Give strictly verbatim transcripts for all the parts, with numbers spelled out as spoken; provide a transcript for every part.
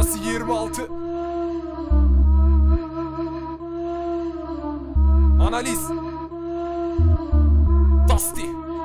Burası yirmi altı. Analiz Dusty.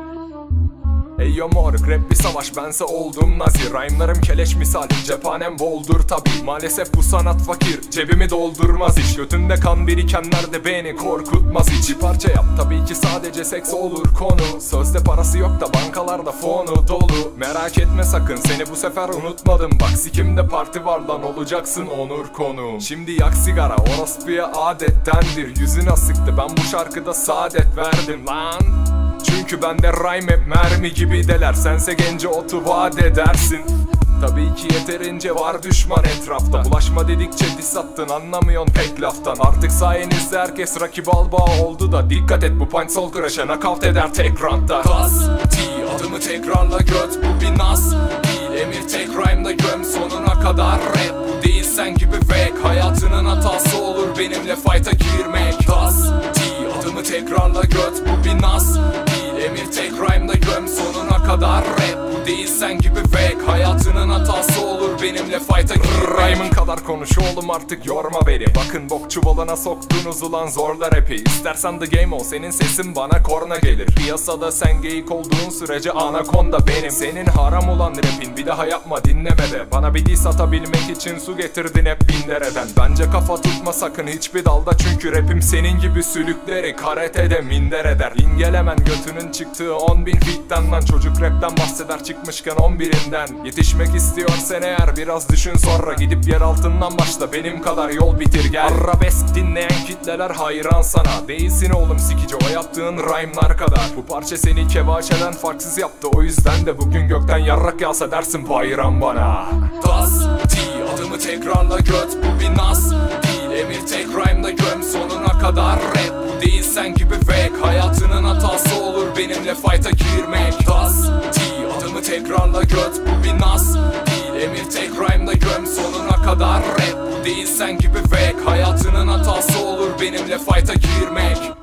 Ey yo moruk, rap bir savaş, bense oldum nazi. Rhyme'larım keleş misali, cephanem boldur tabi. Maalesef bu sanat fakir, cebimi doldurmaz hiç. Götünde kan birikenler de beni korkutmaz hiç. Bir parça yap, tabii ki sadece seks olur konu. Sözde parası yok da bankalarda fonu dolu. Merak etme sakın, seni bu sefer unutmadım. Bak sikimde parti var lan, olacaksın onur konu. Şimdi yak sigara, orospuya adettendir. Yüzün asıktı, ben bu şarkıda saadet verdim lan. Çünkü bende rhyme hep mermi gibi deler. Sense gence otu vaat edersin. Tabii ki yeterince var düşman etrafta. Bulaşma dedikçe diss attın, anlamıyorsun pek laftan. Artık sayenizde herkes rakip Balboa oldu da. Dikkat et, bu punch soul crush'a knockout eder tek roundda. Kas, T, adımı tekrarla göt, bu bir nas değil. Emir tek rhyme'da göm sonuna kadar rap. Bu değil sen gibi fake, hayatının hatası olur benimle fight'a girmek. Kas, T, adımı tekrarla göt, bu bir nas değil. Emir tek rhyme'da göm sonuna kadar rap. Bu değil sen gibi fake, hayatının hatası olur benimle fight'a girmek. Rhyme'ın kadar konuş oğlum, artık yorma beni. Bakın bok çuvalına soktunuz ulan zorla rapi. İstersen the game ol, senin sesin bana korna gelir. Piyasada sen geyik olduğun sürece anakonda benim. Senin haram olan rapin, bir daha yapma dinleme de. Bana bir diss atabilmek için su getirdin hep bin dereden. Bence kafa tutma sakın hiçbir dalda, çünkü rapim senin gibi sülükleri karatede minder eder. İngelemen götünün çıktığı on bin fitten lan. Çocuk rapten bahseder çıkmışken on birinden. Yetişmek istiyorsan eğer biraz düşün sonra. Gidip yer altından başla, benim kadar yol bitir gel. Arabesk dinleyen kitleler hayran sana. Değilsin oğlum sikici o yaptığın rhyme'lar kadar. Bu parça seni kevaçeden farksız yaptı. O yüzden de bugün gökten yarrak yağsa dersin bayram bana. Das, T, adımı tekrarla göt, bu bir nas değil. Emir tek rhyme'da göm sonuna kadar rap. Bu değil sen gibi fake, hayatının hatası olur benimle fight'a girmek. Das, T, adımı tekrarla göt, bu bir nas değil. Emir tek rhyme'da göm sonuna kadar rap. Bu değil sen gibi fake, hayatının hatası olur benimle fight'a girmek.